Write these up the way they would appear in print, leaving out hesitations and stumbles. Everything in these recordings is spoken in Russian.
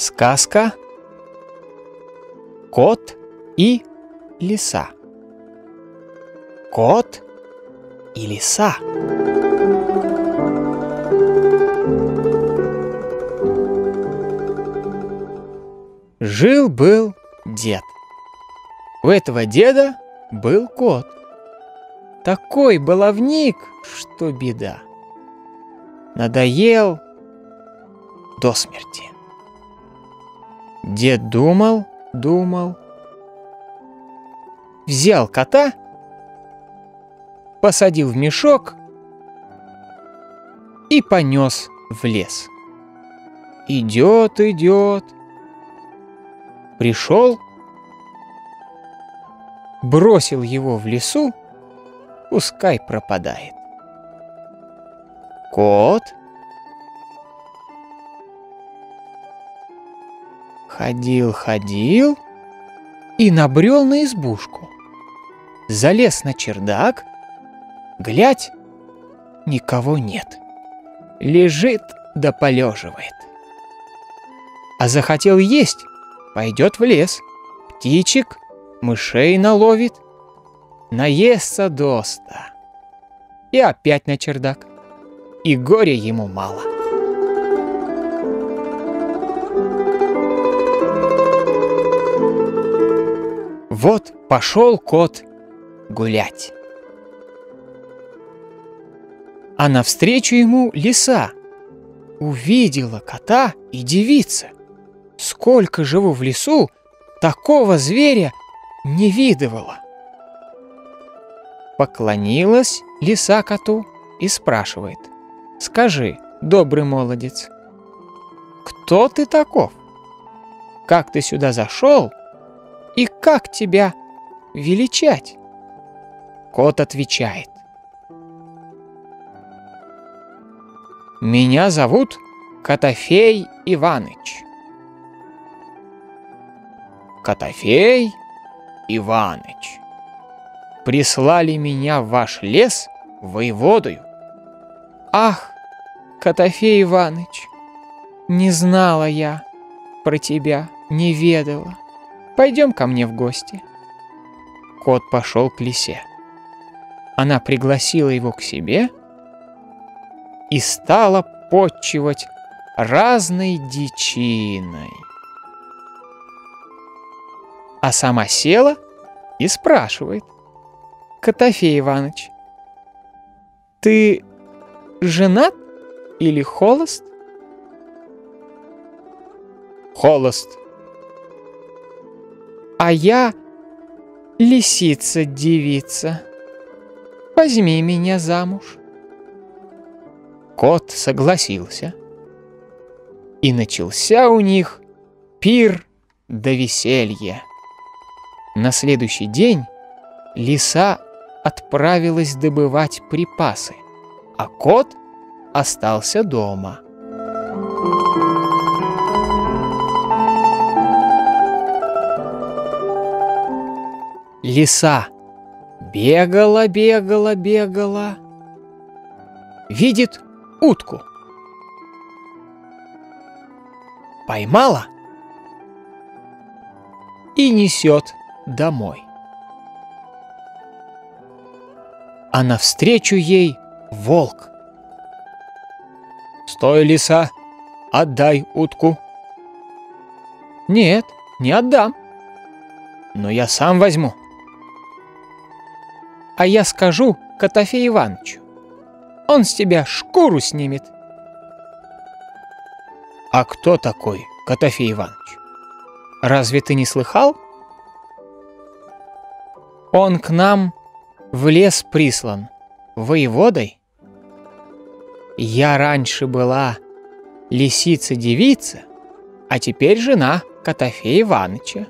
Сказка «Кот и лиса». Кот и лиса. Жил-был дед. У этого деда был кот. Такой баловник, что беда. Надоел до смерти. Дед думал, взял кота, посадил в мешок и понес в лес. Идет, пришел, бросил его в лесу, пускай пропадает. Кот ходил и набрел на избушку. Залез на чердак, глядь, никого нет. Лежит да полеживает. А захотел есть, пойдет в лес, птичек, мышей наловит, наестся доста. И опять на чердак. И горя ему мало. Вот пошел кот гулять. А навстречу ему лиса. Увидела кота и дивится. Сколько живу в лесу, такого зверя не видывала. Поклонилась лиса коту и спрашивает: «Скажи, добрый молодец, кто ты таков? Как ты сюда зашел и как тебя величать?» Кот отвечает: «Меня зовут Котофей Иваныч». «Котофей Иваныч, прислали меня в ваш лес воеводою». «Ах, Котофей Иваныч, не знала я про тебя, не ведала. Пойдем ко мне в гости». Кот пошел к лисе. Она пригласила его к себе и стала потчевать разной дичиной. А сама села и спрашивает: «Котофей Иваныч, ты женат или холост?» «Холост». «А я лисица-девица. Возьми меня замуж». Кот согласился. И начался у них пир да веселье. На следующий день лиса отправилась добывать припасы, а кот остался дома. Лиса бегала, видит утку. Поймала и несет домой. А навстречу ей волк. «Стой, лиса, отдай утку». «Нет, не отдам. Но я сам возьму». «А я скажу Котофею Иванычу, он с тебя шкуру снимет». «А кто такой Котофей Иваныч? Разве ты не слыхал?» «Он к нам в лес прислан воеводой. Я раньше была лисица-девица, а теперь жена Котофея Иваныча».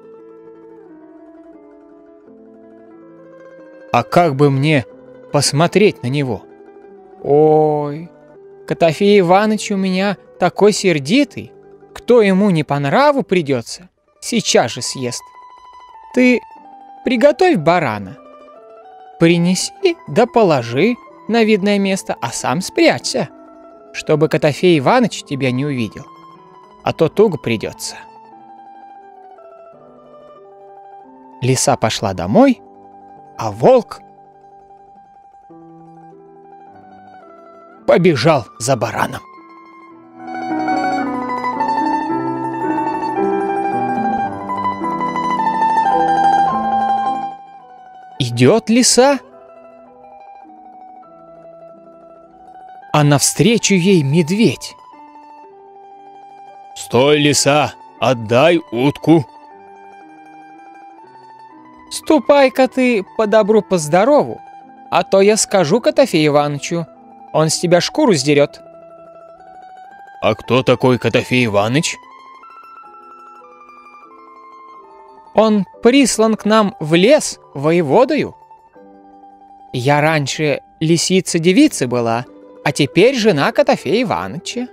«А как бы мне посмотреть на него?» «Ой, Котофей Иваныч у меня такой сердитый, кто ему не по нраву придется, сейчас же съест. Ты приготовь барана, принеси да положи на видное место, а сам спрячься, чтобы Котофей Иваныч тебя не увидел. а то туго придется. Лиса пошла домой, а волк побежал за бараном. Идет лиса, а навстречу ей медведь. «Стой, лиса, отдай утку!» «Ступай-ка ты по добру, по здорову, а то я скажу Котофею Иванычу, он с тебя шкуру сдерет». «А кто такой Котофей Иваныч?» «Он прислан к нам в лес воеводою. Я раньше лисица-девица была, а теперь жена Котофея Иваныча».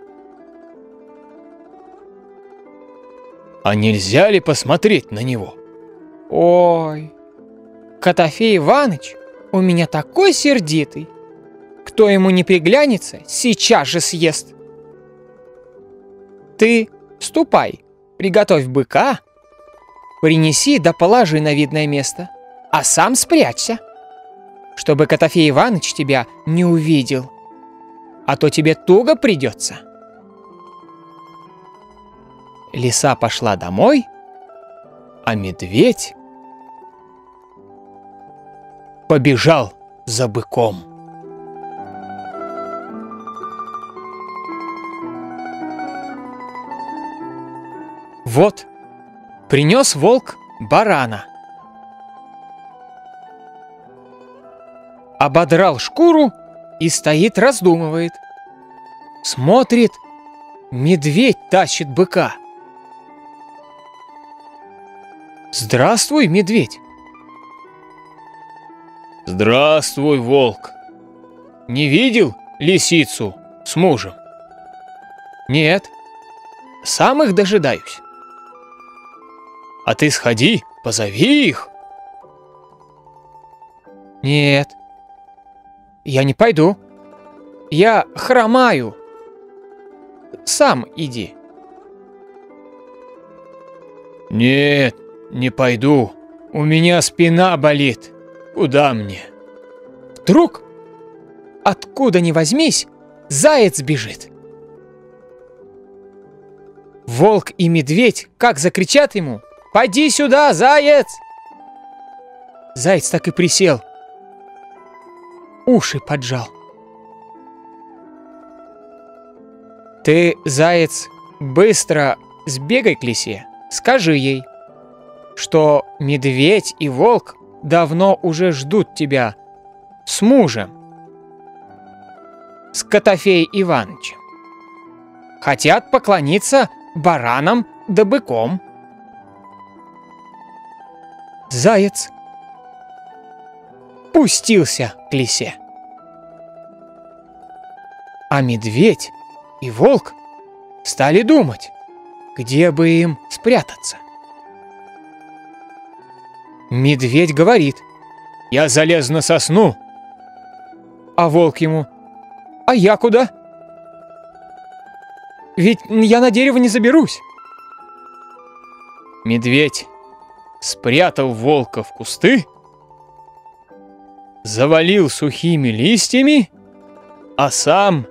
«А нельзя ли посмотреть на него?» «Ой, Котофей Иваныч у меня такой сердитый, кто ему не приглянется, сейчас же съест. Ты ступай, приготовь быка, принеси да положи на видное место, а сам спрячься, чтобы Котофей Иваныч тебя не увидел, а то тебе туго придется». Лиса пошла домой, а медведь побежал за быком. Вот, принес волк барана. Ободрал шкуру и стоит, раздумывает. Смотрит, медведь тащит быка. «Здравствуй, медведь!» «Здравствуй, волк! Не видел лисицу с мужем?» «Нет, сам их дожидаюсь». «А ты сходи, позови их!» «Нет, я не пойду. Я хромаю. Сам иди». «Нет, не пойду. У меня спина болит. Куда мне?» Вдруг, откуда ни возьмись, заяц бежит. Волк и медведь как закричат ему: «Поди сюда, заяц!» Заяц так и присел, уши поджал. «Ты, заяц, быстро сбегай к лисе, скажи ей, что медведь и волк давно уже ждут тебя с мужем, с Котофеем Иванычем. Хотят поклониться баранам да быком». Заяц пустился к лисе. А медведь и волк стали думать, где бы им спрятаться. Медведь говорит: «Я залез на сосну». а волк ему: «А я куда? Ведь я на дерево не заберусь». Медведь спрятал волка в кусты, завалил сухими листьями, а сам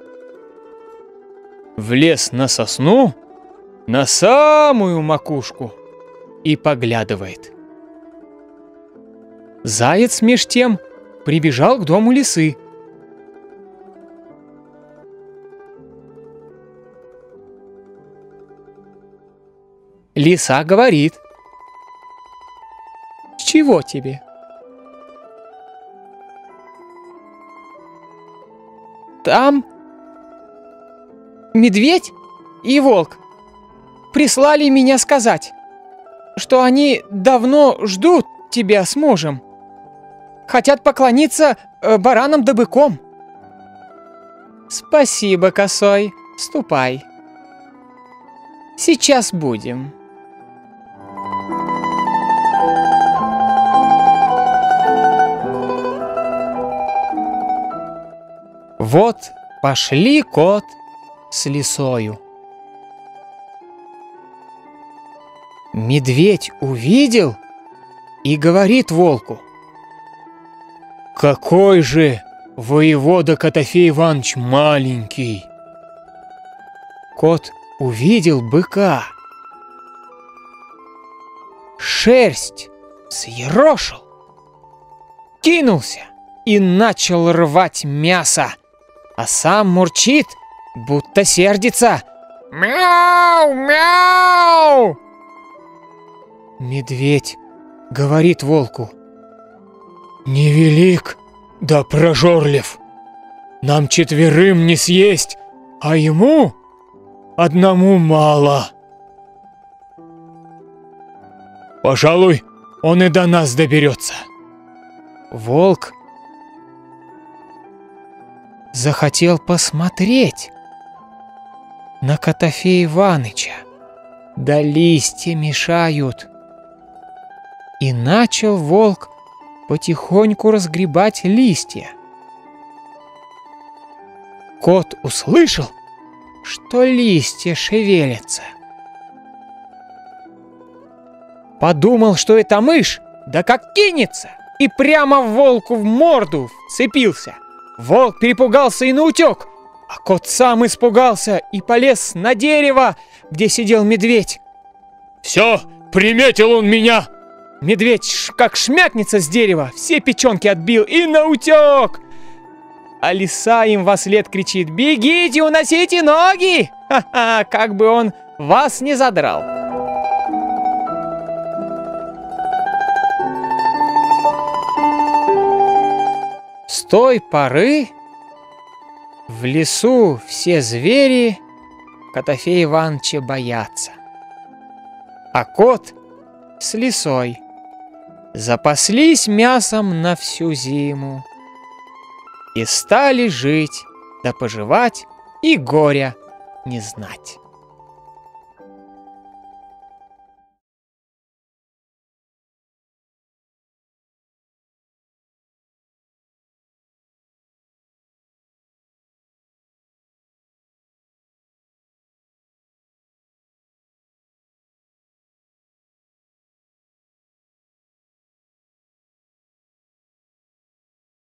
влез на сосну на самую макушку и поглядывает. Заяц меж тем прибежал к дому лисы. Лиса говорит: «С чего тебе?» «Там медведь и волк прислали меня сказать, что они давно ждут тебя с мужем. Хотят поклониться баранам да быком». «Спасибо, косой, ступай. Сейчас будем». Вот пошли кот с лисою. Медведь увидел и говорит волку: «Какой же воевода Котофей Иванович маленький!» Кот увидел быка, шерсть съерошил, кинулся и начал рвать мясо, а сам мурчит, будто сердится: «Мяу, мяу!» Медведь говорит волку: «Невелик, да прожорлив. Нам четверым не съесть, а ему одному мало. Пожалуй, он и до нас доберется». Волк захотел посмотреть на Котофея Иваныча, да листья мешают. И начал волк потихоньку разгребать листья. Кот услышал, что листья шевелятся. Подумал, что это мышь, да как кинется, и прямо волку в морду вцепился. Волк перепугался и наутек, а кот сам испугался и полез на дерево, где сидел медведь. «Все, приметил он меня!» Медведь как шмякнется с дерева, все печенки отбил и наутек. А лиса им вослед кричит: «Бегите, уносите ноги!» Ха-ха, как бы он вас не задрал. С той поры в лесу все звери Котофея Иваныча боятся, а кот с лисой запаслись мясом на всю зиму и стали жить да поживать и горя не знать.